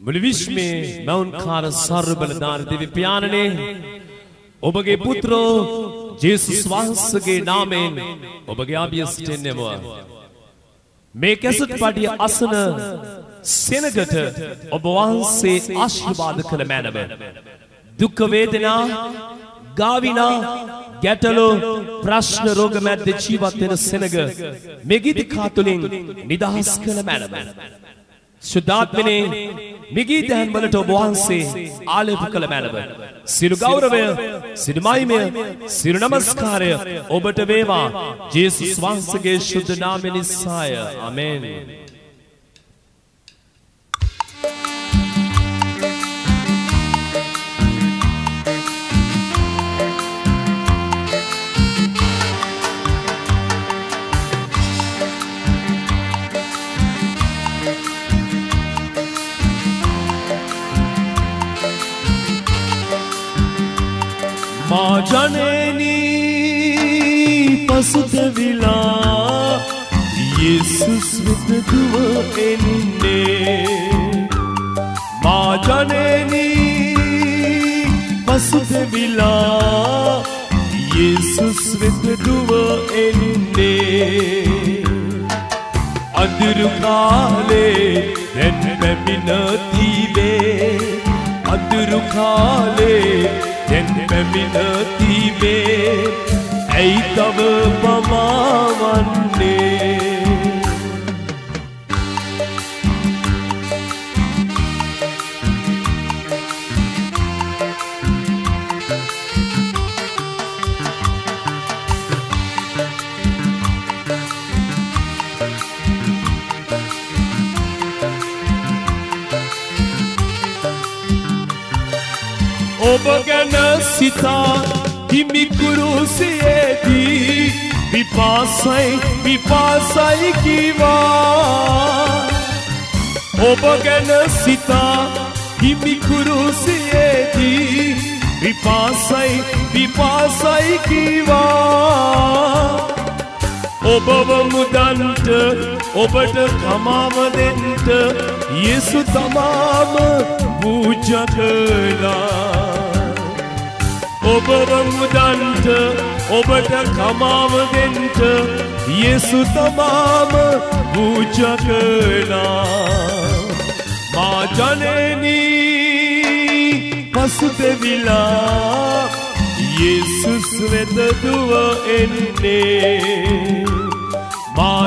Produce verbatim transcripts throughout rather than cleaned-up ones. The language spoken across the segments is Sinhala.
මුළු විශ්වයේ මෞන්කාර සර්ව බලධාරී දෙවි පියාණනේ ඔබගේ පුත්‍රෝ ජේසුස් වහන්සේගේ නාමයෙන් ඔබගේ ආභියසට එන්නෙමුවා. මේ කැසට් පඩිය අසන සෙනගට ඔබ වහන්සේ ආශිර්වාද කළ මැනව. දුක් වේදනා ගාවිනා ගැටලු ප්‍රශ්න රෝග මැද්ද ජීවත් වෙන සෙනග මෙගිදි කාතුලින් නිදහස් කළ මැනව. සුද්ධාත්මනේ මිගී දහන් වලට ඔබ වහන්සේ ආලේප කළ මැනව. සිරු ගෞරවය, සිරු මහිමය, සිරු නමස්කාරය ඔබට වේවා. ජේසුස් වහන්සේගේ ශුද්ධ නාමයෙන් නිසාය. ආමේන්. माँ जननी पसुतविला येसुस विद दुव एन्ने माँ जननी पसुतविला येसुस विद दुव एन्ने अंदरु काले දැන් පැමිණ තිබේ अंदरु काले දැන් පැමිණ තිබේ ඇයි තව පමාවන්නේ ඔබ ගැන සිතා හිමි කුරුසියේදී විපාසයි විපාසයි කීවා ඔබ ගැන සිතා හිමි කුරුසියේදී විපාසයි විපාසයි කීවා ඔබව මුදන්ට ඔබට කමාව දෙන්ට යේසු තමාම පූජා කළා ඔබව මුදන්ට ඔබට කමාව දෙන්ට යේසු තමාම පූජා කළා මා ජනනී පසුතැවිලා යේසුස් වෙත දුව එන්නේ මා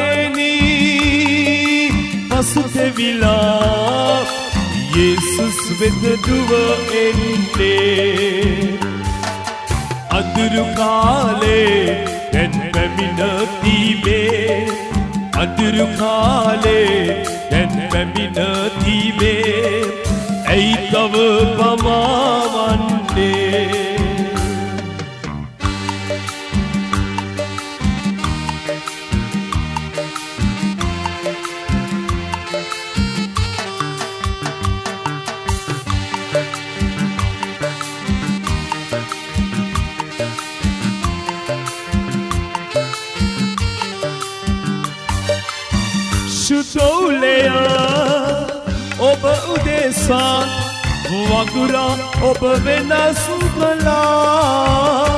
ජනනී පසුතැවිලා යේසුස් වෙත දුව එන්නේ අඳුරු කාලේ දැන් පැමිණ තිබේ අඳුරු කාලේ දැන් පැමිණ තිබේ ඇයි තව පමාවන්නේ සුතෝලයා ඔබ උදෙසා වගුරා ඔබ වෙනස් කළා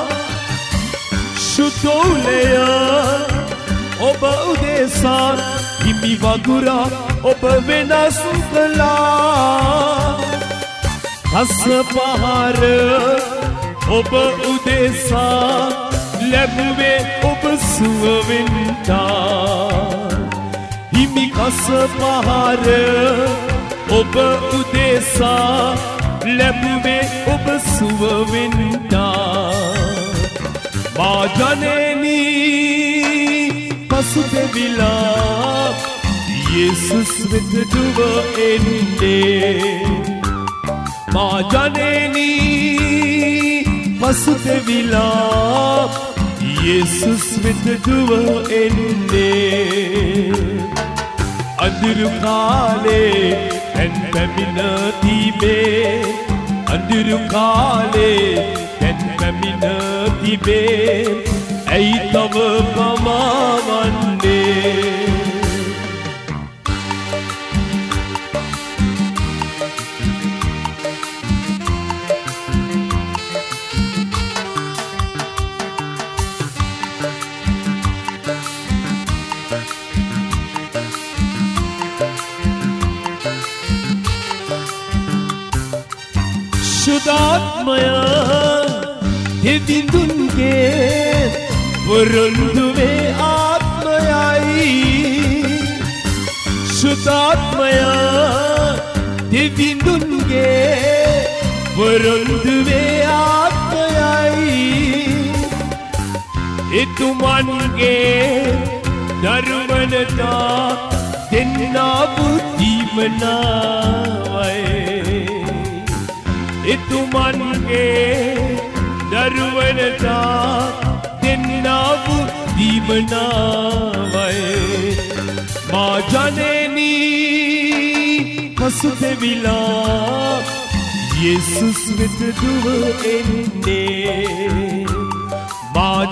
සුතෝලයා ඔබ උදෙසා හිමි වගුරා ඔබ වෙනස් කළා හස පහර ඔබ උදෙසා ලැබුවේ ඔබ සුවවෙන්තා කස පහර ඔබ උදෙසා ලැබුවේ ඔබ සුවවෙන්නා මා ජනනී පසුතැවිලා යේසුස් වෙත දුව එන්නේ මා ජනනී පසුතැවිලා යේසුස් වෙත දුව එන්නේ අඳුරු කාලේ දැන් පැමිණ තිබේ අඳුරු කාලේ දැන් පැමිණ තිබේ ඇයි තව පමාවන්නේ සුදාත්මය දෙවිඳුන්ගේ වරොන්දුවේ ආත්මයයි සුදාත්මය දෙවිඳුන්ගේ වරොන්දුවේ ආත්මයයි එතුමන්ගේ දරුවනතා දෙන්නා බුද්ධිමනාවයි එතුමන්ගේ දරුවනතා දෙන්නා බුද්ධිමනාවයි මා ජනනී පසුතැවිලා යේසුස් වෙත දුව එන්නේ මා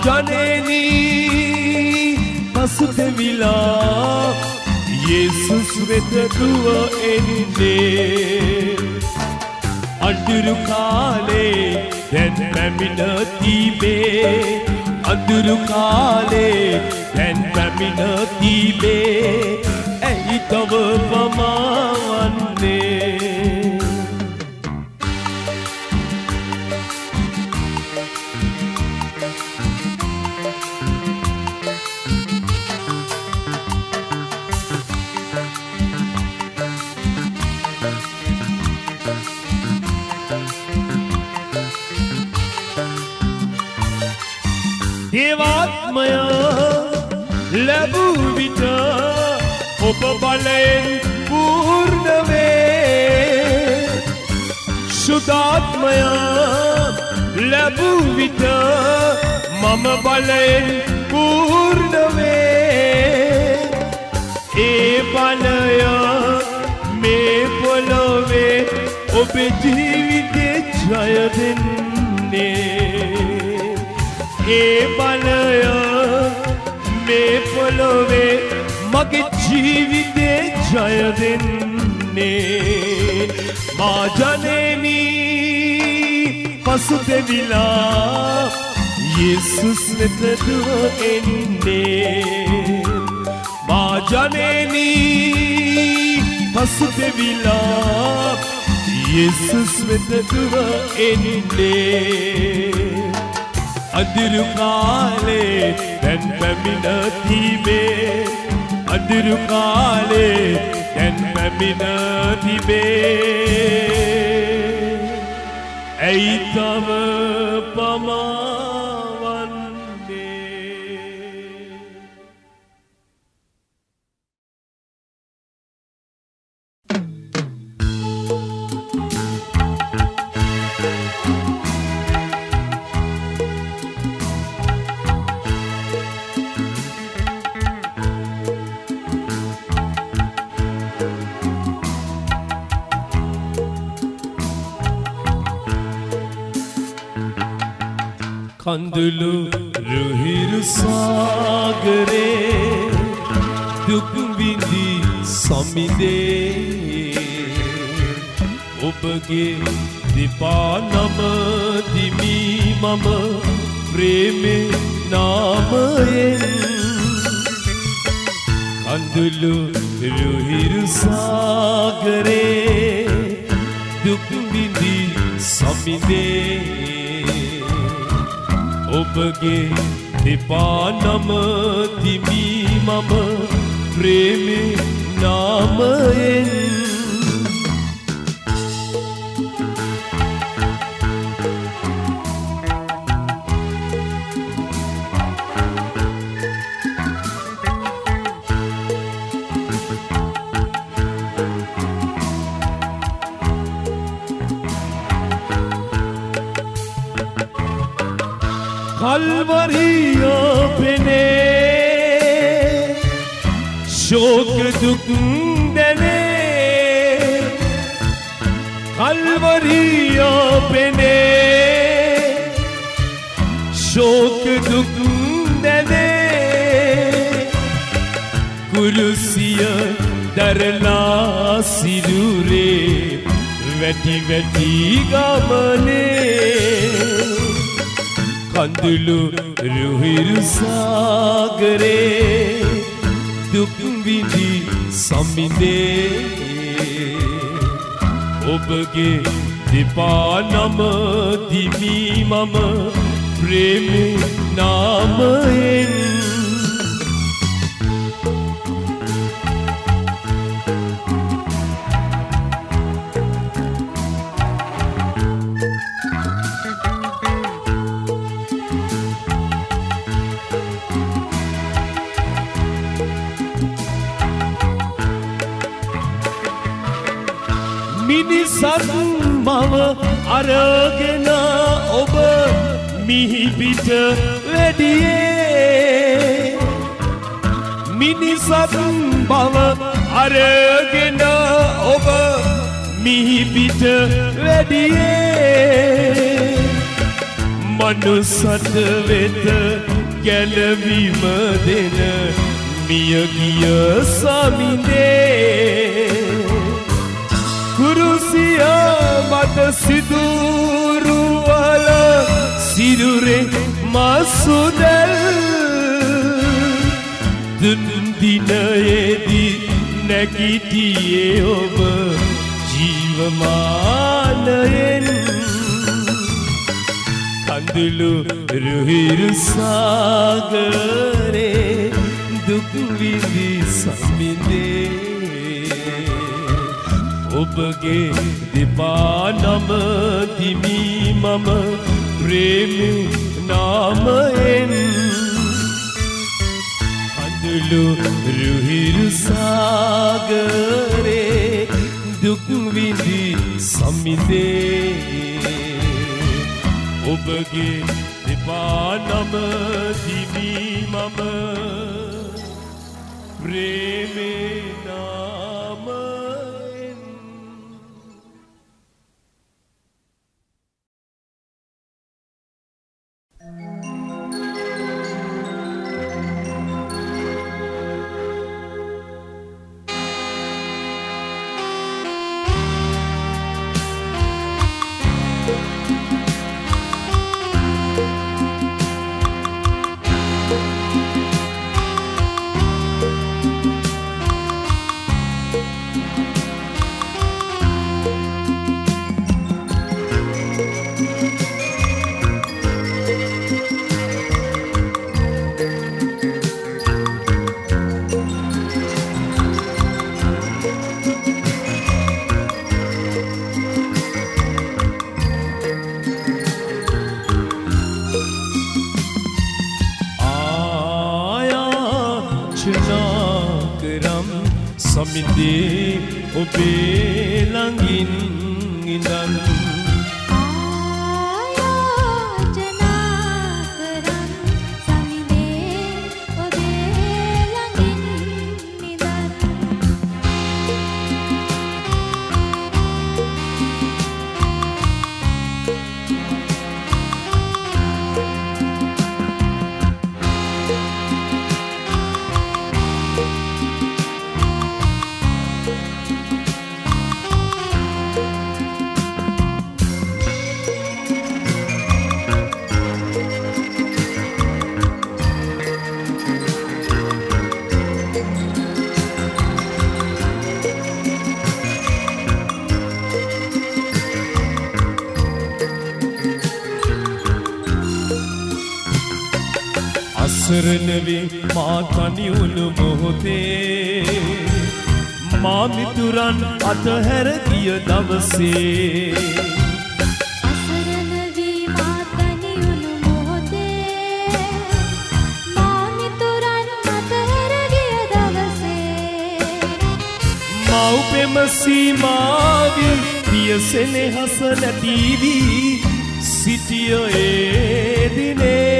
ජනනී පසුතැවිලා යේසුස් වෙත දුව එන්නේ අඳුරු කාලේ දැන් පැමිණ තිබේ අඳුරු කාලේ දැන් පැමිණ තිබේ ඇයි තව පමාවන්නේ දේවාත්මය ලැබූ විට ඔබ බලයෙන් පූර්ණ වේ සුදාත්මය ලැබූ විට මම බලයෙන් පූර්ණ වේ ඒ බලය මේ පොළොවේ ඔබේ ජීවිතේ ජය දෙන්නේ ඒ බලය මේ පොළොවේ මගේ ජීවිතේ ජය දෙන්නේ මා ජනනී පසුතැවිලා යේසුස් වෙත දුව එන්නේ මා ජනනී පසුතැවිලා යේසුස් වෙත දුව එන්නේ අඳුරු කාලේ දැන් පැමිණ තිබේ අඳුරු කාලේ දැන් පැමිණ තිබේ ඇයි තව පමාවන්නේ කඳුළු රුහිරු සාගරේ දුක් විඳි සමිදේ ඔබගේ දෙපා නම දිමි මම ප්‍රේමේ නාමයෙන් කඳුළු රුහිරු සාගරේ දුක් විඳි සමිදේ ඔබගේ දෙපා නම තිබි මම ප්‍රේමේ නාමයෙන් කල්වරිය පෙනේ ශෝක දුක් දැනේ කල්වරිය පෙනේ ශෝක දුක් දැනේ කුරුසිය දරලා සිරුරේ වැටි වැටි ගමනේ කඳුළු රුහිරු සාගරේ දුක් විඳි සමිදේ ඔබගේ දෙපා නම දිමි මම ප්‍රේමේ නාමයෙන් මිනිසත් මව අරගෙන ඔබ මිහි පිට වැඩියේ මිනිසත් බව අරගෙන ඔබ මිහි පිට වැඩියේ මනුසත වෙත ගැලවීම දෙන මිය ගිය සමිඳේ කුරුසිය මත සිදුරු වල සිරුරේ මසුදල් දුන් දිනයේදී නැගිටියේ ඔබ ජීවමානයෙන් කඳුළු රුහිරු සාගරේ දුක් විඳි සමිඳේ ඔබගේ දෙපා නම දිමි මම ප්‍රේමේ නාමයෙන් කඳුළු රුහිරු සාගරේ දුක් විඳි සමිඳේ ඔබගේ දෙපා නම දිමි මම ප්‍රේමේ නාමයෙන් සමිඳේ ඔබේ ළඟින් ඉඳන් ආයාචනා කරන් සමිඳේ ඔබේ ළඟින් ඉඳන් අසරණ වේ මා තනි වුණු මොහොතේ මා මිතුරන් අතහැර ගිය දවසේ අසරණ වී මා තනි වුණු මොහොතේ මා මිතුරන් අතහැර ගිය දවසේ මව් පෙම සීමාවී පියසෙනෙහස නැති වී සිටිය ඒ දිනේ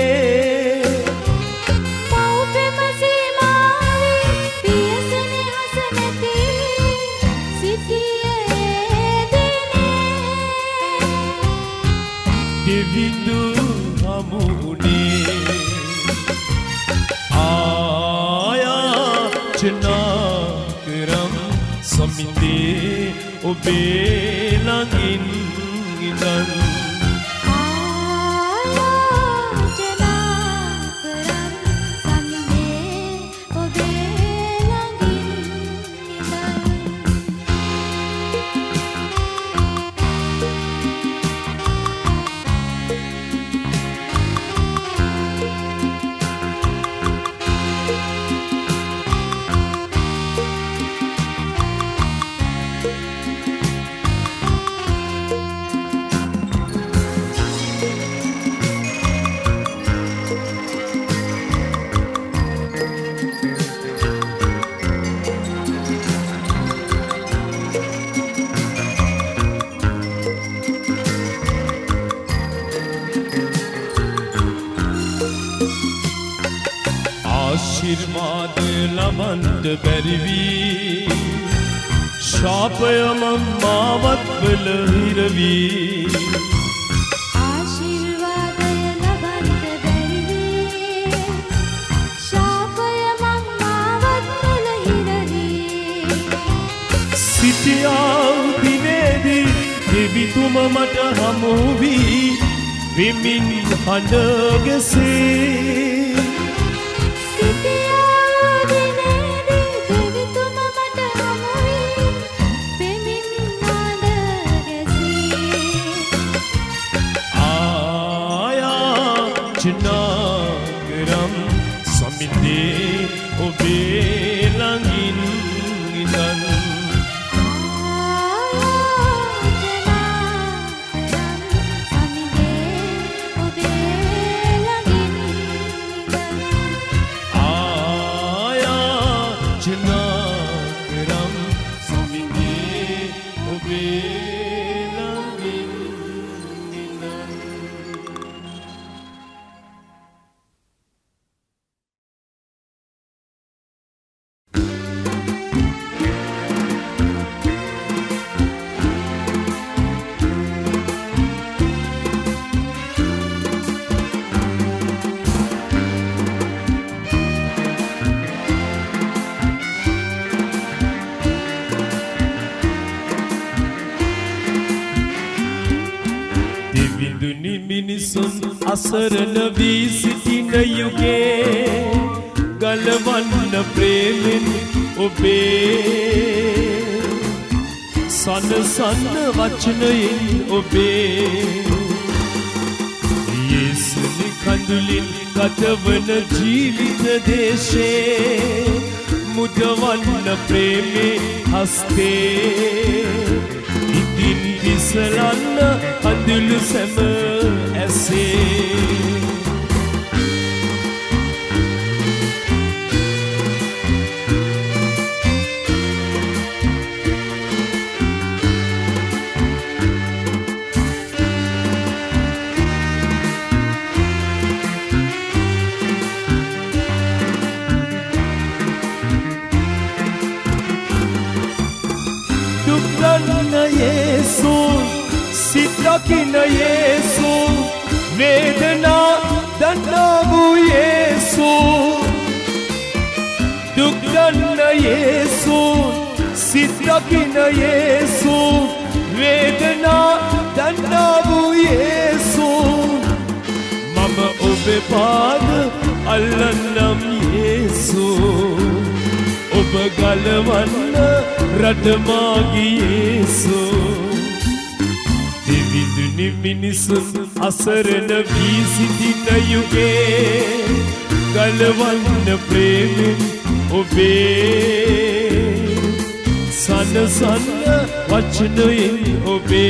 විඳු හමුුනේ ආයාචනා කරම් සමිඳේ ඔබේ ළඟින් ඉඳන් ආයාචනා කරම් සමිඳේ ඔබේ ළඟින් ඉඳන් ආශිර්වාද ලබන්ට බැරි වී ශාපය මම මාවත් වල හිර වී ආශිර්වාදය ලබන්ට බැරි වී ශාපය මම මාවත් වල හිර වී සිටියා දිනේදී දෙවිතුම මට හමු වී විමින් හඬ ගැසේ සිටියා දිනේදී දෙවිතුම මට හමු වී පෙමින් හඬ ගැසේ ආයාචනාකරම් සමිතේ ඔබේ ළඟින් ඉඳන් මිනිසුන් අසරණ වී සිටින යුගයේ ගලවන්න ප්‍රේමෙන් ඔබේ සනසන්න වචනයෙන් ඔබේ යේසුනි කඳුලින් ගතවන ජීවිත දේශේ මුදවන්න ප්‍රේමේ හස්තේ ඉදින් ඉසලන්න කඳුළු සැම ඇසේ Yesu, sitakina Yesu, vedana danavu Yesu. Dukdana Yesu, sitakina Yesu, vedana danavu Yesu. Mama obe paad allanam Yesu. Oba galwanna radmagi Yesu. Deviduni minisun asarana vii sitina yugee galwanna premen obe sanasanna vachanayen obe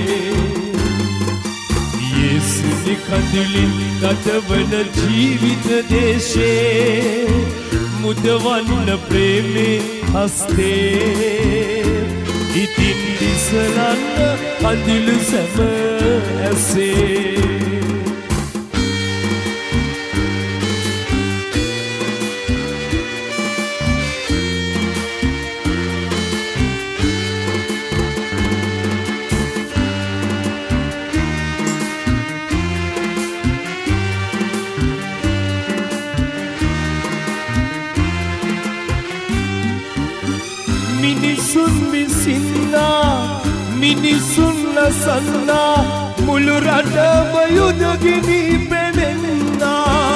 Yesuni kandulin gatavana jeevitha deshe මුදවන්න ප්‍රේමේ හස්තේ ඉතින් දිසලන්න කඳුළු සැම ඇසේ මිනිසුන් විසින්නා මිනිසුන් ලසන්නා මුළු රටම යුදගිනි පෙනෙන්නා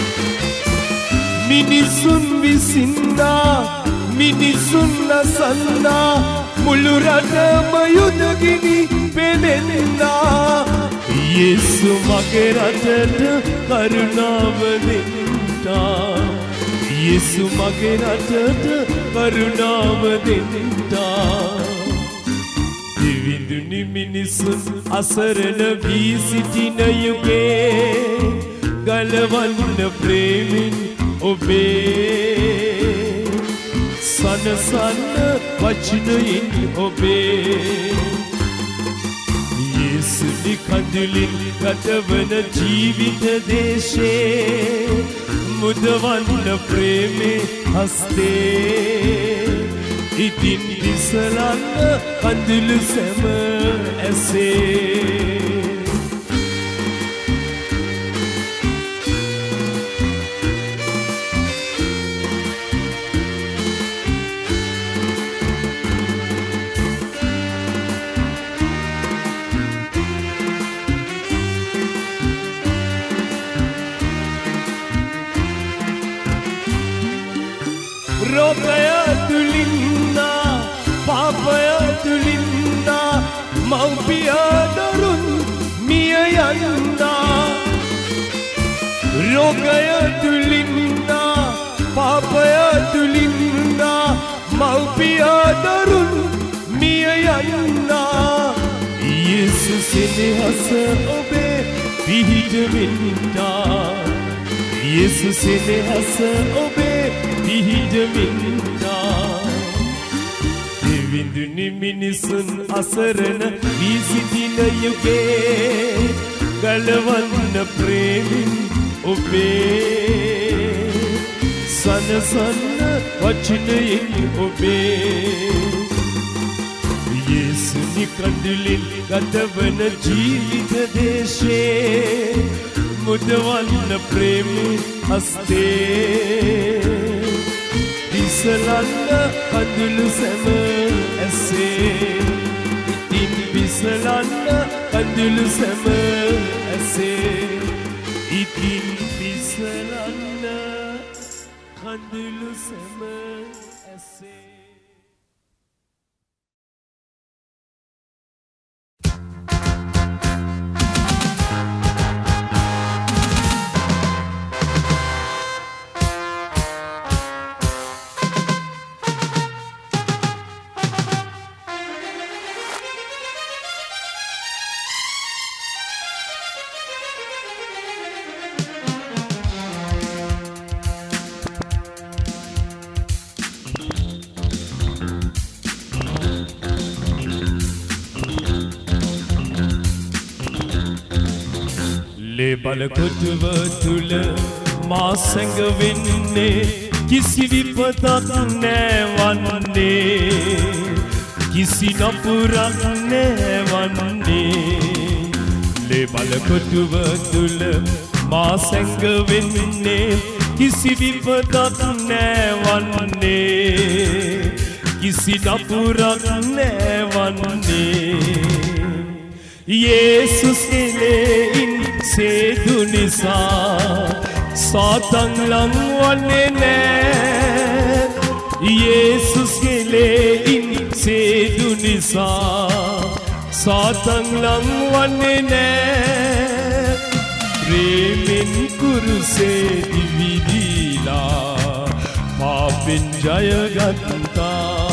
මිනිසුන් විසින්නා මිනිසුන් ලසන්නා මුළු රටම යුදගිනි පෙනෙන්නා යේසු මගේ රටට කරුණාව දෙන්නා Yesu mage ratata karunaව දෙන්නා දිවිදුනි මිනිසුන් අසරණ වී සිටින යුගයේ ගලවන්න ප්‍රේමෙන් ඔබේ සනසන්න වචනයෙන් ඔබේ යේසුනි කඳුලින් ගතවන ජීවිත දේශේ මුදවන්න ප්‍රේමේ හස්තේ ඉතින් දිසලන්න කඳුළු සැම ඇසේ Ropaya tulinda, papaya tulinda, maupiya darun miya yanda. Ropaya tulinda, papaya tulinda, maupiya darun miya yanda. Jesus senehasa obe pihita minda. Jesus senehasa obe පිහිටමින්දා දෙවිඳුනි මිනිසුන් අසරණ වී සිටින යුගයේ ගලවන්න ප්‍රේමින් ඔබේ සනසන්න වචනයෙන් ඔබේ යේසුනි කඳුලින් ගතවන ජීවිත දේශේ මුදවන්න ප්‍රේමී හස්තේ දිසලන්න කඳුළු සැම ඇසේ ඉතින් දිසලන්න කඳුළු සැම ඇසේ ඉතින් දිසලන්න කඳුළු සැම ඇසේ බලකොටුව තුල මා සැඟවෙන්නේ කිසි විපතක් නැවන්නේ කිසි නපුරක් නැවන්නේ ලේ බලකොටුව තුල මා සැඟවෙන්නේ කිසි විපතක් නැවන්නේ කිසි නපුරක් නැවන්නේ Jesus elein sedu nisa satang langwane ne Jesus elein sedu nisa satang langwane ne premin kuruse dividila papen jaya ganta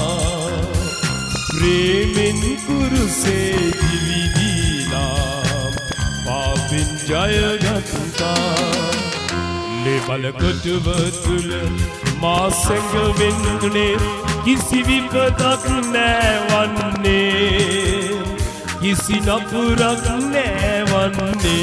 premin kuruse dividila papen jaya ganta le balkotuv tul ma sengavenne kisi vipatak navanne kisi napurak navanne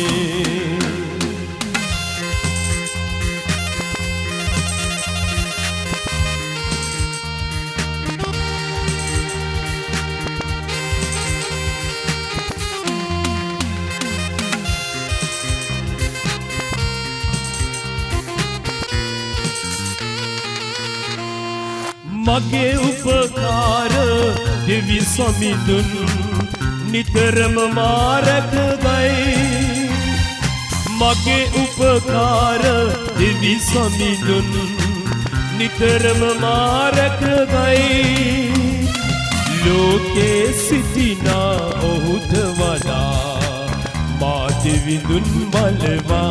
මගේ උපකාර දෙවි සමිඳුන් නිතරම මාරකදයි මගේ උපකාර දෙවි සමිඳුන් නිතරම මාරකදයි ලෝකේ සිටිනා ඔහුට වඩා මා දෙවිඳුන් බලවා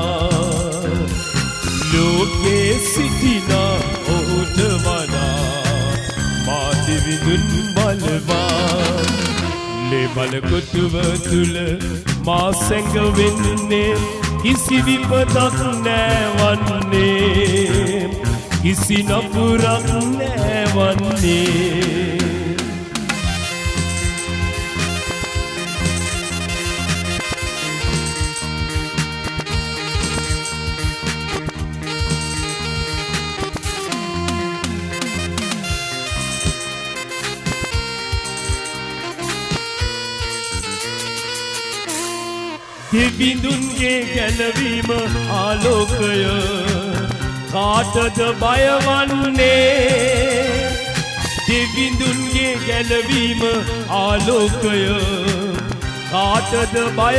ලෝකේ සිටිනා ඔහුට වඩා දිවිදුන් බලවා ලේ බලකොටුව තුල මා සැඟවෙන්නේ කිසි විපතක් නැවන්නේ කිසි නපුරක් නැවන්නේ දෙවිඳුන්ගේ ගැලවීම ආලෝකය කාටද බයවන්නේ දෙවිඳුන්ගේ ගැලවීම ආලෝකය කාටද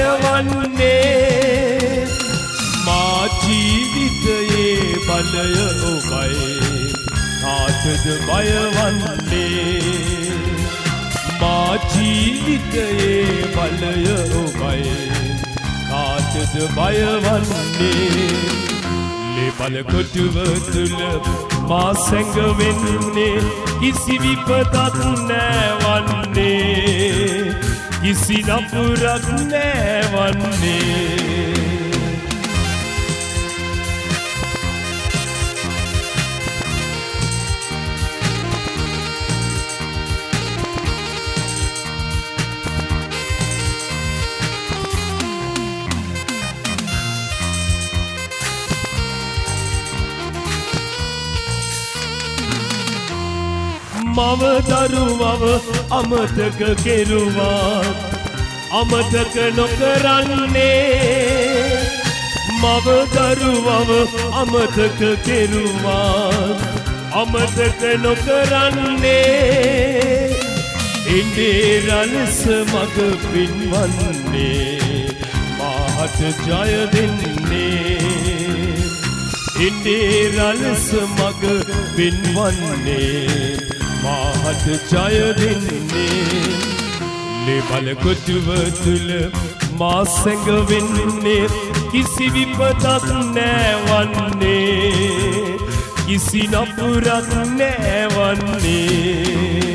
බයවන්නේ මා ජීවිතයේ බලය ඔබයි කාටද බයවන්නේ මා ජීවිතයේ බලය ඔබයි කාටද බයවන්නේ ලේබල කොටුව තුල මා සැඟවෙන්නේ කිසි විපතක් නැවන්නේ කිසි නපුරක් නැවන්නේ මව දරුවව අමතක කෙරුවා අමතක නොකරන්නේ මව දරුවව අමතක කෙරුවා අමතක නොකරන්නේ ඉන්දේ රණස මග පින්වන්නේ මාහට ජය දෙන්නේ ඉන්දේ රණස මග පින්වන්නේ මාහට ජය දෙන්නේ ලේබල කොටුව තුල මා සැඟවෙන්නේ කිසි විපතක් නැවන්නේ කිසි නපුරක් නැවන්නේ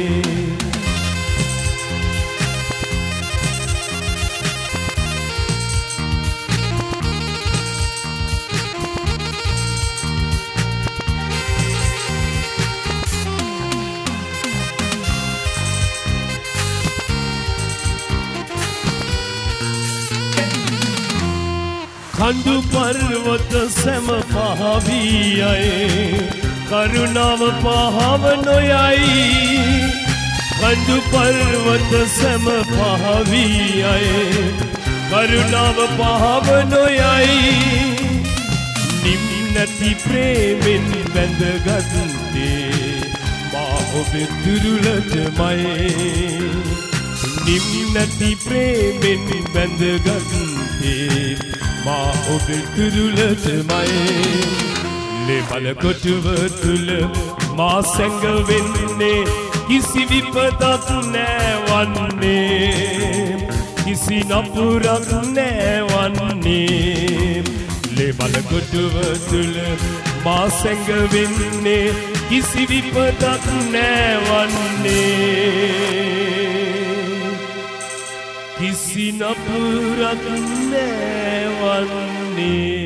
කඳු පර්වත සැම පහවී යයි කරුණාව පහව නොයයි කඳු පර්වත සැම පහවී යයි කරුණාව පහව නොයයි නිම් නැති ප්‍රේමෙන් බැඳගත්තේ මා ඔබේ දුරුලටමයි නිම් නැති ප්‍රේමෙන් බැඳගත්තේ මා ඔබේ දුරුලටමයි ලේබල කොටුව තුල මා සැඟවෙන්නේ කිසි විපතක් නැවන්නේ කිසි නපුරක් නැවන්නේ ලේබල කොටුව තුල මා සැඟවෙන්නේ කිසි විපතක් නැවන්නේ කිසි නපුරක් නැවන්නේ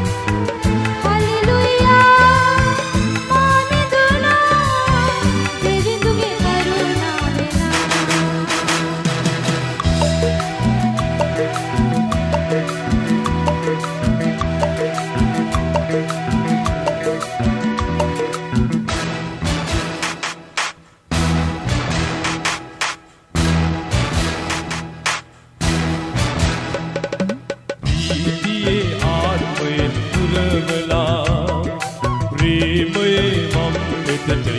Hallelujah,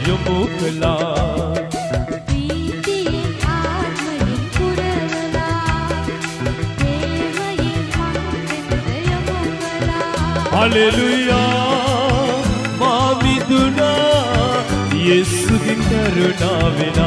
යොමු කළා ප්‍රීතියෙන් ආත්මයෙන් පුරවලා දේවයෙන් මං වෙත යොමු කළා හලෙලුයා මා මිදුණා යේසුගේ කරුණාවෙන්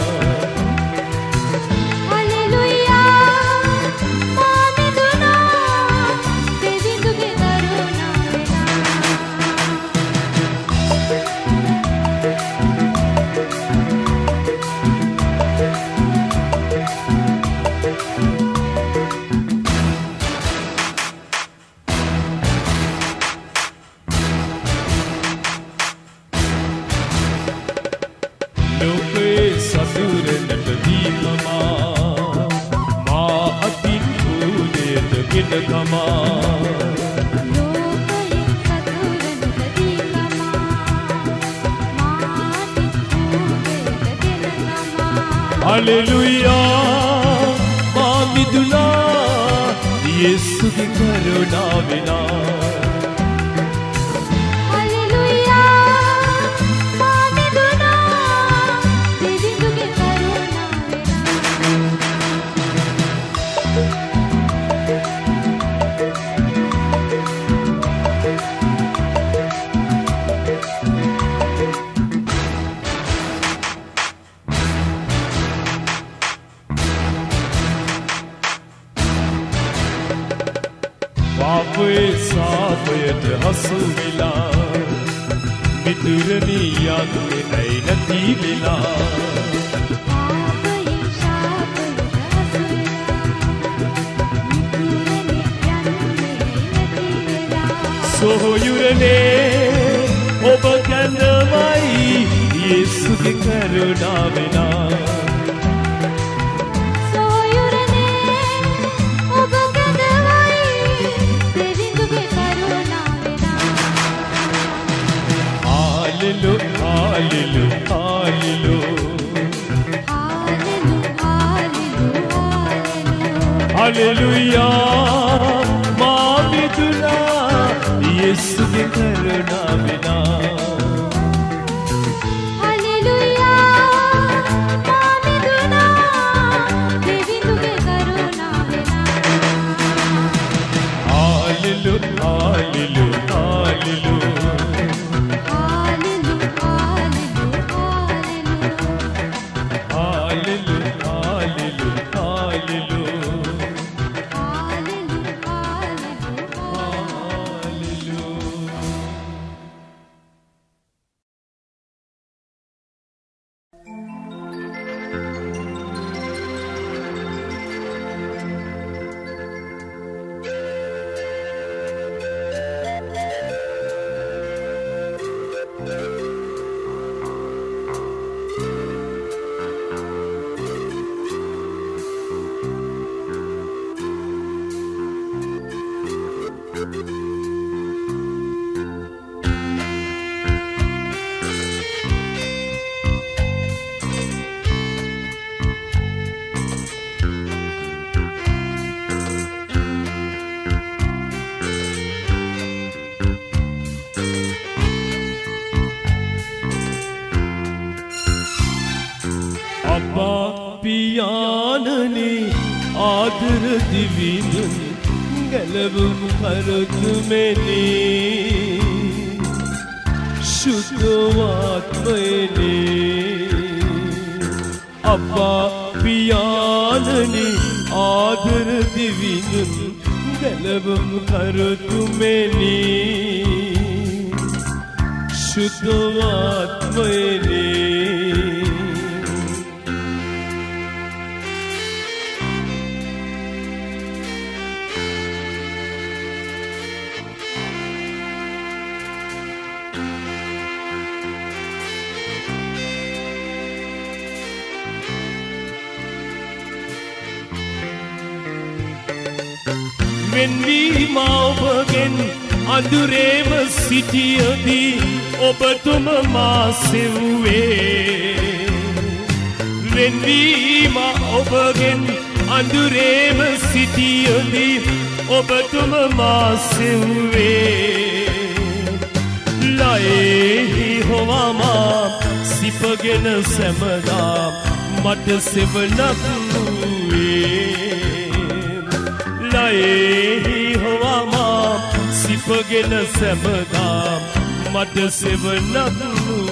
Hallelujah, Mamidula, Yesu ki karuna vina. Hallelujah, Mamidula, Yesu ki karuna साफयत हसुविला मितुरनी याद में नई नदी मिला सोयुरने ओब कनवाई येसु के करुणा बिना Hallelujah, hallelujah, hallelujah, hallelujah, Mamidula, Yesu ki karuna vina. Hallelujah, Mamidula, Yesu ki karuna vina. Hallelujah, hallelujah, hallelujah. आदर दिवीन गलबुम भरतुमेनी शुद्धवात्मने अब्बा पियाननी आदर दिवीन गलबुम भरतुमेनी शुद्धवात्मने Wenvi maobagen andurema sitiyadi obatuma ma sevwe Wenvi maobagen andurema sitiyadi obatuma ma sevwe Lae hi hova ma සිපගෙන සැමදා මට සෙවණක් වූයේ ලයෙහි හොවමා සිපගෙන සැමදා මට සෙවණක්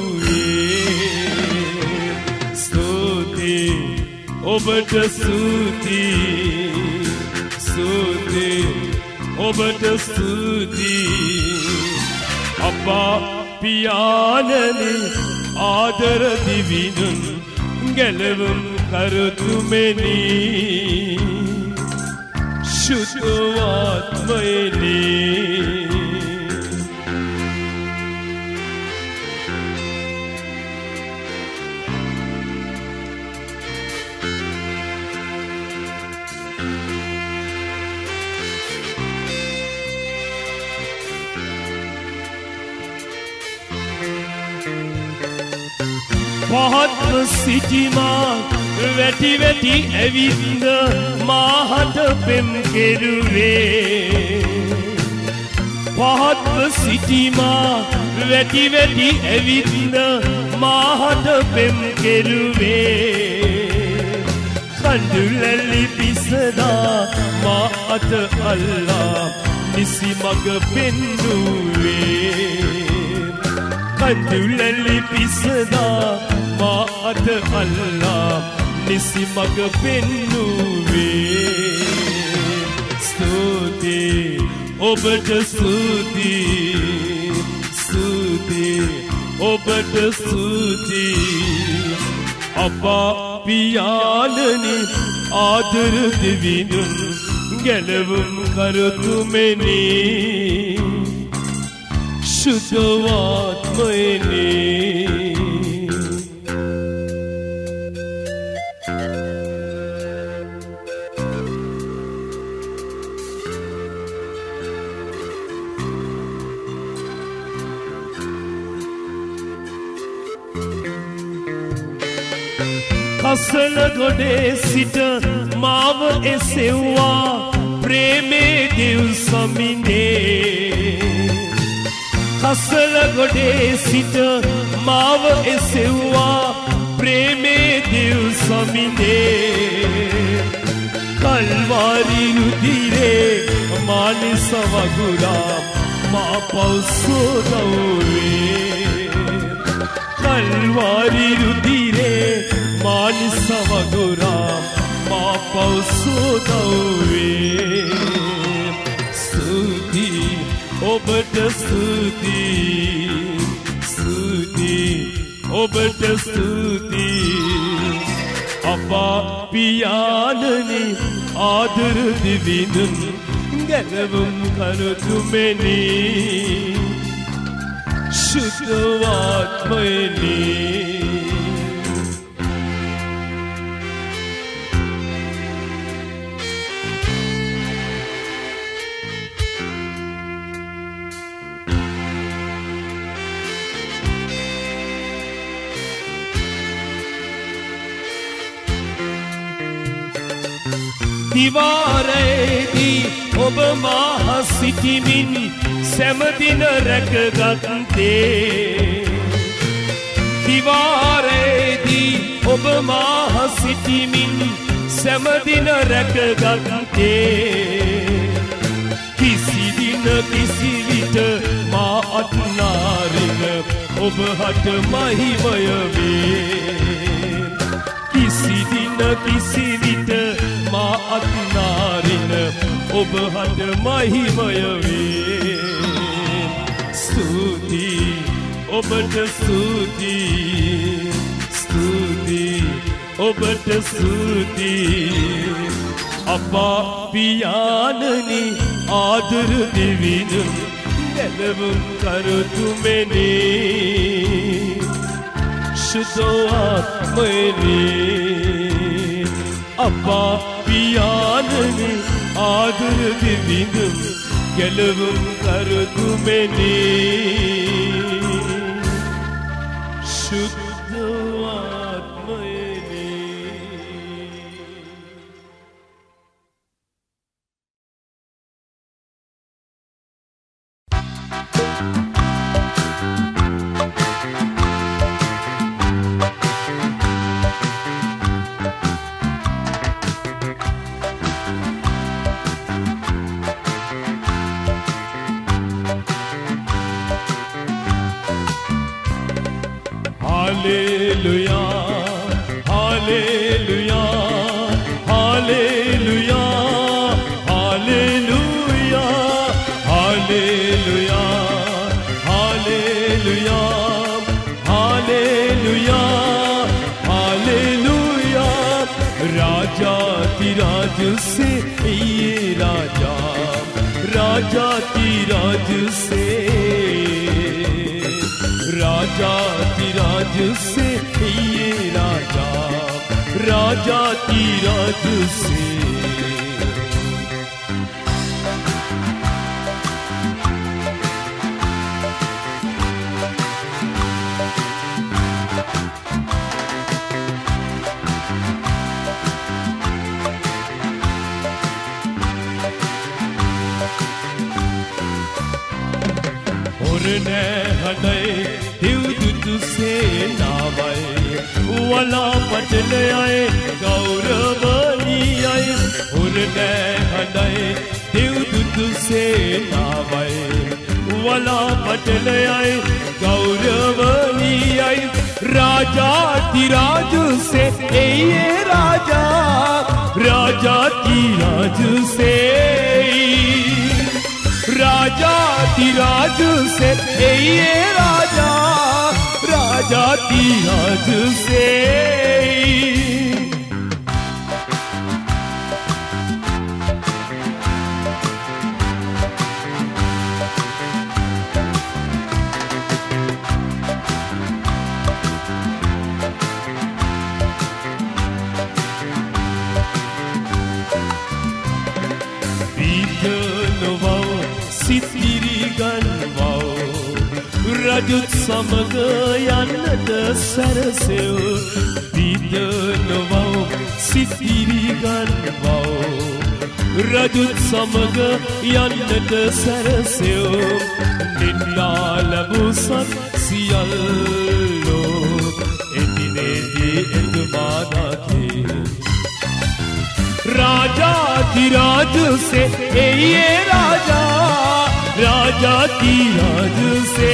වූයේ ස්තුති ඔබට ස්තුති ස්තුති ඔබට ස්තුති අප්පා පියාණනි ආදර දිවිනුන් ගැලවුම් කරුතුමෙනි සුද්ධාත්මයෙනි පහත්ව සිටිමා වැටි වැටි ඇවිත්ද මාහට පෙම් කෙරුවේ පහත්ව සිටිමා වැටි වැටි ඇවිත්ද මාහට පෙම් කෙරුවේ කඳුලැලි පිසදා මා අත අල්ලා නිසි මඟ පෙන්නුවේ කඳුලැලි පිසදා මා අත අල්ලා නිසි මඟ පෙන්නුවේ ස්තුති ඔබට ස්තුති ස්තුති ඔබට ස්තුති අප්පා පියාණනි ආදර දෙවිඳුන් ගැලවුම් කරුතුමෙනි සුද්ධාත්මයෙනි කසල ගොඩේ සිට මාව එසෙව්වා ප්‍රේමේ දෙව් සමිඳේ කසල ගොඩේ සිට මාව එසෙව්වා ප්‍රේමේ දෙව් සමිඳේ කල්වාරි රුධිරේ මානිස වගුරා මා පව් සෝදවුවේ කල්වාරි රුධිරේ මානිස වගුරා මා පව් සෝදවුවේ ස්තුති ඔබට ස්තුති ස්තුති ඔබට ස්තුති අප්පා පියාණනි ආදර දිවිඳුන් ගැලවුම් කරුතුමෙනි සුද්ධාත්මයෙනි දිවාරේදී ඔබ මාහ සිටිමින් සෑමදින රැකගත්තේ දිවාරේදී ඔබ මාහ සිටිමින් සෑමදින රැකගත්තේ කිසි දින කිසි විට මා අත්නාරින ඔබ හට මහිමය වේ කිසි දින කිසි විට මා අත්නාරින ඔබ හට මහිමය වේ ස්තුති ඔබට ස්තුති ස්තුති ඔබට ස්තුති අප්පා පියාණනි ආදර දෙවිඳුන් ගැලවුම් කරුතුමෙනි සුද්ධාත්මයෙනි අප්පා පියාණනි ආදර දෙවිඳුන් ගැලවුම් කරුතුමෙනි සුද්ධාත්මයෙනි राजाधिराज से ये राजा राजाधिराज से राजाधिराज से ये राजा राजाधिराज से से नावाए वाला पटल आए गौरवनी आए उन्ने हटाए देवदूत से नावाए वाला पटल आए गौरवनी आए राजाधिराज से ये राजा राजाधिराज से राजाधिराज से ये राजा राजाधिराज से रजुत समग यन्नत सरसेव दीदनवाओ सितिरी गनवाओ रजुत समग यन्नत सरसेव निन्नालबुसत सियल्लो एदिनेदी एतुमानाके राजाधिराज से ये राजा राजाधिराज से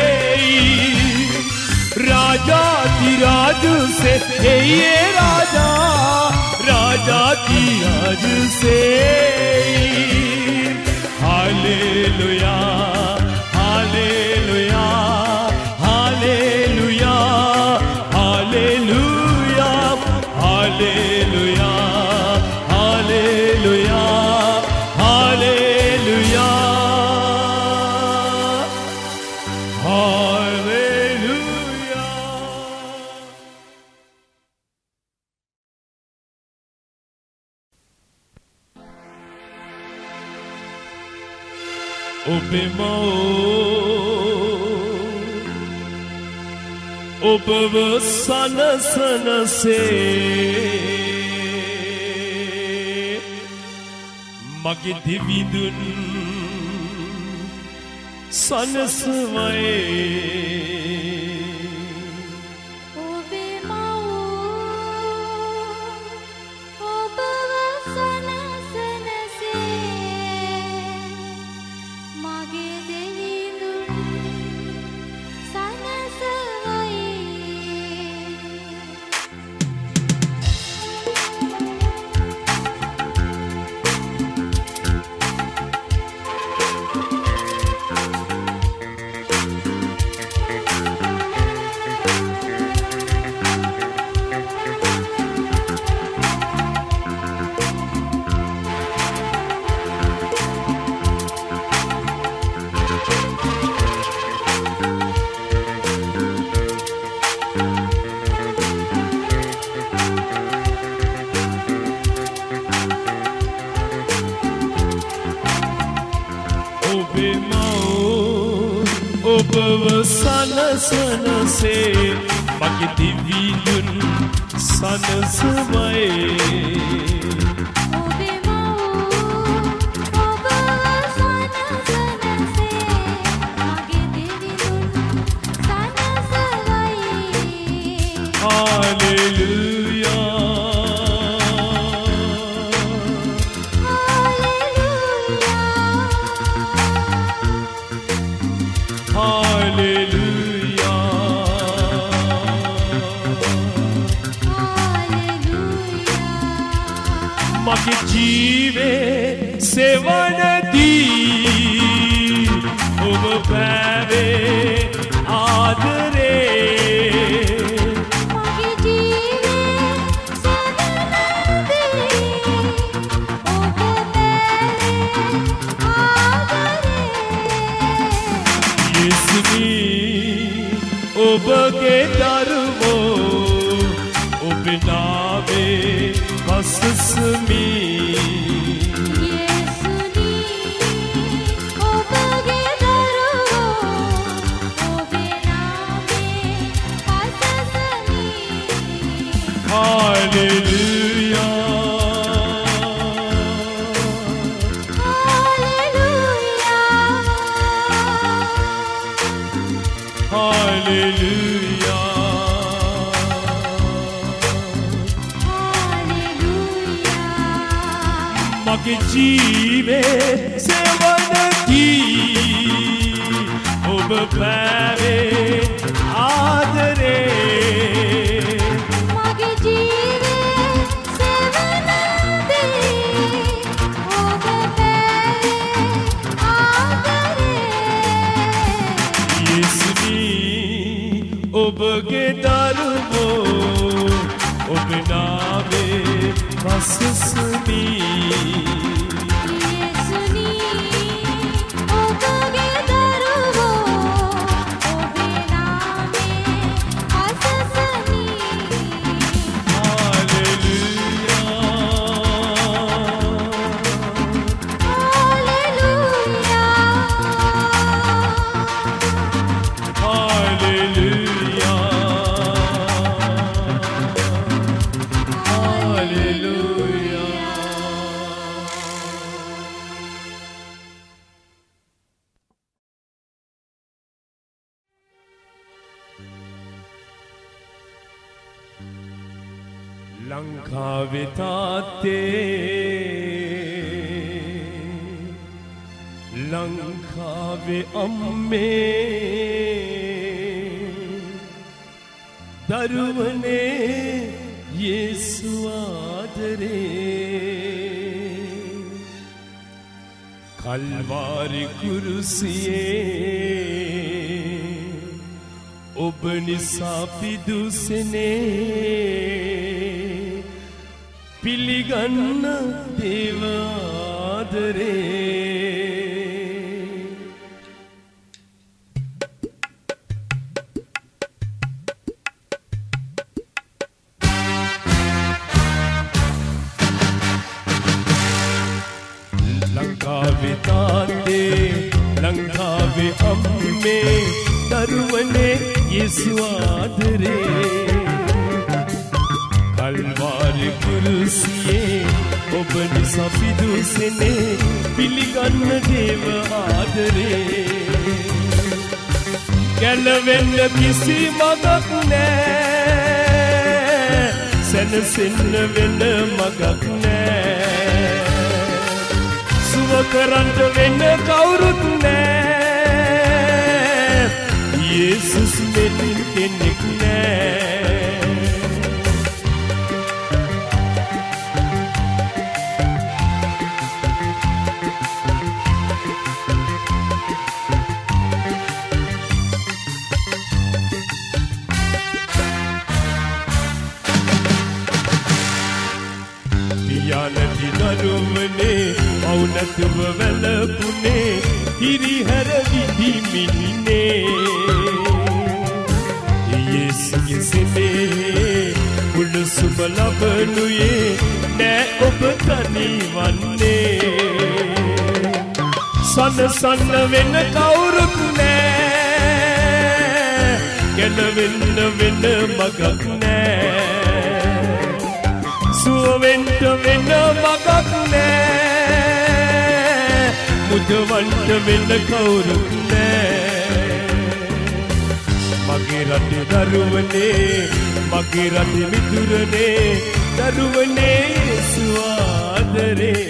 राजाधिराज से ये राजा राजाधिराज से hallelujah hallelujah hallelujah hallelujah hallelujah hallelujah hallelujah ඔබව සනසනසේ මගේ දිවිදුන් සනසවයේ ඔබව සනසනසේ මගේ දිවිදුන් සනසවයේ මගේ ජීවේ සෙවණදී ඔබ පෑවේ ආදරේ මගේ ජීවේ සෙවණදී වසසමි මගේ ජීවේ සෙවණකී ඔබ පැවේ ආදරේ මගේ ජීවේ සෙවණකී ඔබ පැවේ ආදරේ යේසුනී ඔබගේ දරුවෝ ඔබ නාමේ වසසමි ලංකාවේ තාත්තේ ලංකාවේ අම්මේ දරුවනේ යේසු ආදරේ කල්වාරි කුරුසියේ ඔබ නිසා පිදුසනේ පිළිගන්න දේව ආදරේ ලංකාවේ තාත්තේ ලංකාවේ අම්මේ දරුවනේ යේසු ආදරේ කල්වාරි කුරුසියේ ඔබ නිසා පිදුසනේ පිළිගන්න දේව ආදරේ ගැලවෙන්න කිසි මගක් නෑ සැනසෙන්න වෙන මගක් නෑ සුව කරන්න වෙන කවුරුත් නෑ යේසුස් මෙලින් කෙනෙක් නෑ දරුවනේ මෞනතුව වැළපුනේ හිරිහැර විදිමිනේ යේසුගේ සෙමේ උළුසුම ලබනුයේ නෑ ඔබ තනිවන්නේ සන්න සන්න වෙන කවුරුත් නෑ ගැලවෙන්න වෙන මගක් නෑ සුවෙන්ට වෙන මගක් නෑ මුදවන්ට වෙන කවුරුත් නෑ මගේ රටේ දරුවනේ මගේ රටේ මිතුරනේ දරුවනේ යේසු ආදරේ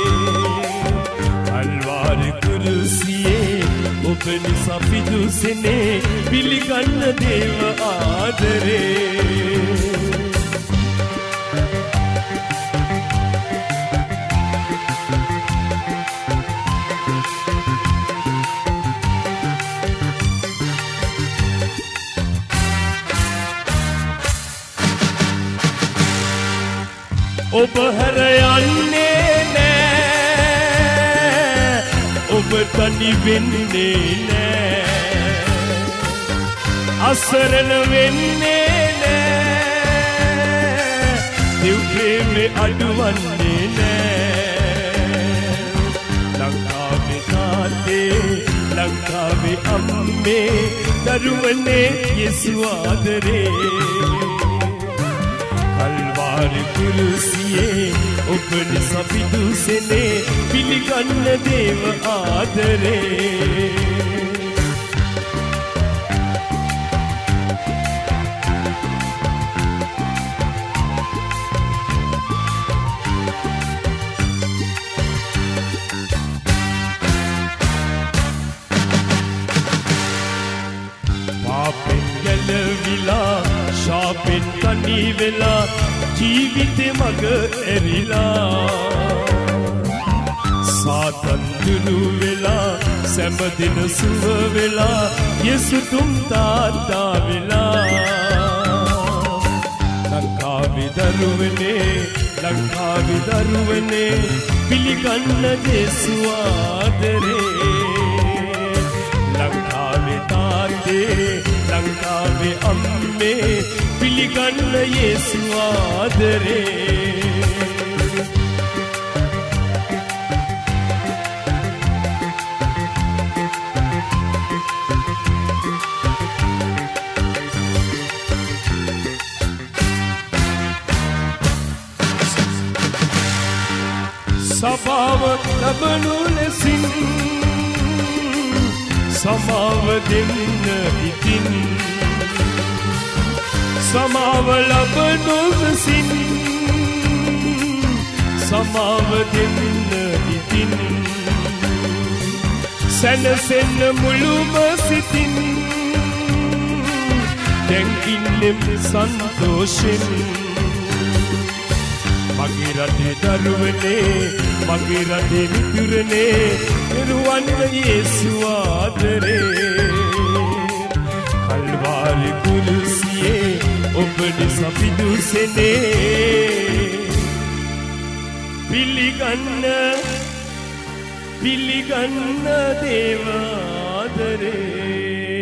කල්වාරි කුරුසියේ ඔබ නිසා පිදුසනේ පිළිගන්න දේව ආදරේ ඔබ හැර යන්නේ නෑ ඔබ තනි වෙන්නේ නෑ අසරණ වෙන්නේ නෑ දිව් ප්‍රේමේ අඩුවන්නේ නෑ ලංකාවේ තාත්තේ ලංකාවේ අම්මේ දරුවනේ යේසු ආදරේ කල්වාරි කුරුසියේ ඔබ නිසා පිදුසෙනේ පිළිගන්න දේව ආදරේ ශාපෙන් තනි වෙලා ජීවිතේ මග ඇරිලා සාතන් දුරු වෙලා සෑමදින සුව වෙලා යේසු තුන් තාත්තා වෙලා ලංකාවේ දරුවනේ ලංකාවේ දරුවනේ පිළිගන්න යේසු ආදරේ ලංකාවේ තාත්තේ ලංකාවේ අම්මේ පිළිගන්න යේසු ආදරේ සභාව ලබනු ලෙසින් සමාව දෙන්න ඉතින් සමාව ලබනු ලෙසින් සමාව දෙන්න ඉතින් සැනසෙන්න මුළුම සිතින් දැන් ඉන්නෙම් සන්තෝෂෙන් මගේ රටේ දරුවනේ මගේ රටේ මිතුරනේ නිර්වන්න යේසු ආදරේ කල්වාරි කුරුසියේ ඔබ නිසා පිදුසෙනේ පිළිගන්න පිළිගන්න දේව ආදරේ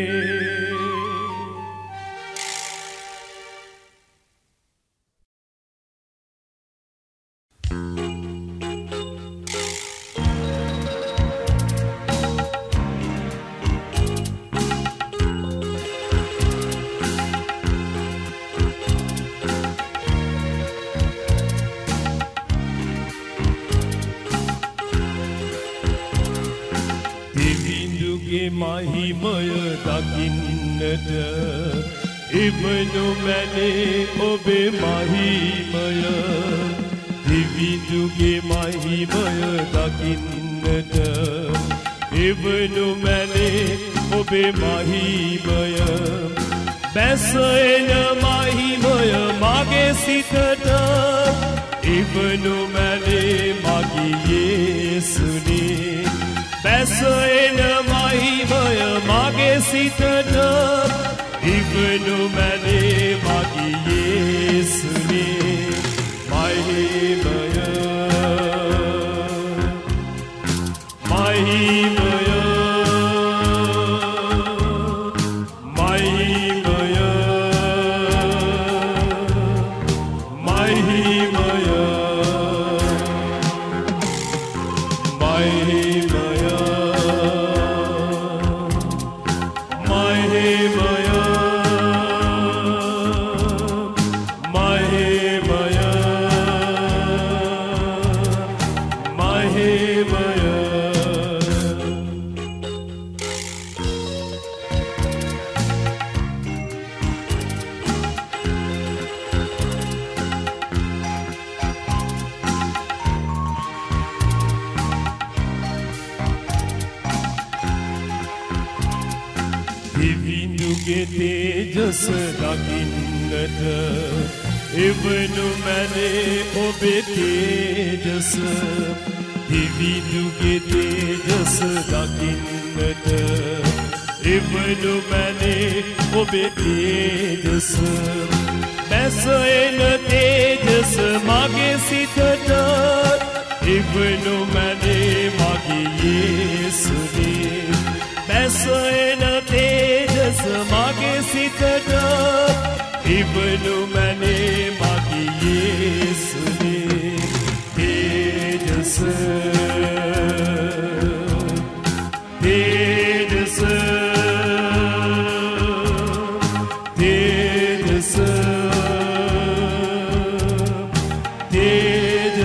මහිමය දකින්නට එවනු මැනේ ඔබේ මහිමය දිවිදුගේ මහිමය දකින්නට එවනු මැනේ ඔබේ මහිමය බැසෙන මහිමය මගේ සිතට එවනු මැනේ මගේ යේසුනේ බැසෙන මහිමය මගේ සිතට ඉවනු මැනේ මගේ යේසුනේ මහිමය මහිමය තේජස දකින්නට එවනු මැනේ ඔබේ තේජස දිවිදුගේ තේජස දකින්නට එවනු මැනේ ඔබේ තේජස බැසෙන තේජස මගේ සිතට එවනු මැනේ මගේ යේසුනේ බැසෙන තේජස මගේ සිතට ඉවනු මැනේ මගේ යේසුනේ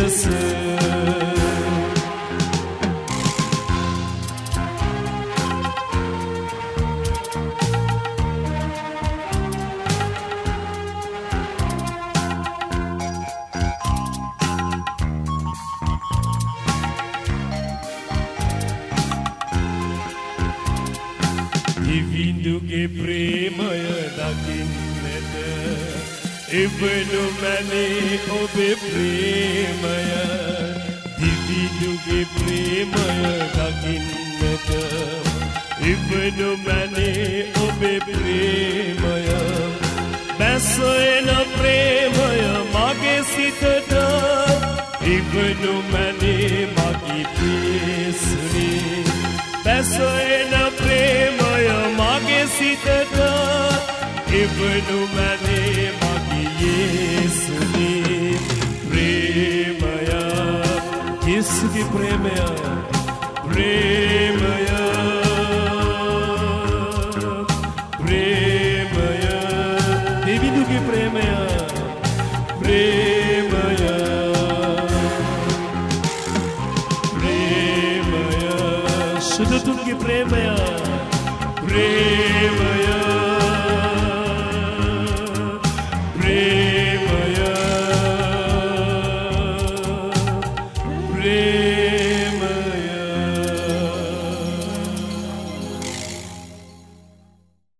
දෙවස දිවිඳුගේ ප්‍රේමය දකින්නට එවනු මැනේ ඔබේ ප්‍රේමය දිවිඳුගේ ප්‍රේමය දකින්නට එවනු මැනේ ඔබේ ප්‍රේමය බැසෙන ප්‍රේමය මගේ සිතට එවනු මැනේ මගේ ප්‍රේසුනේ බැසෙන ප්‍රේමය මගේ සිතට එවනු මැනේ මගේ යේසුනේ ප්‍රේමය යේසුගේ ප්‍රේමය ප්‍රේමය ප්‍රේමය දෙවිඳුගේ ප්‍රේමය ප්‍රේමය ප්‍රේමය සුදුතුන්ගේ ප්‍රේමය ප්‍රේමය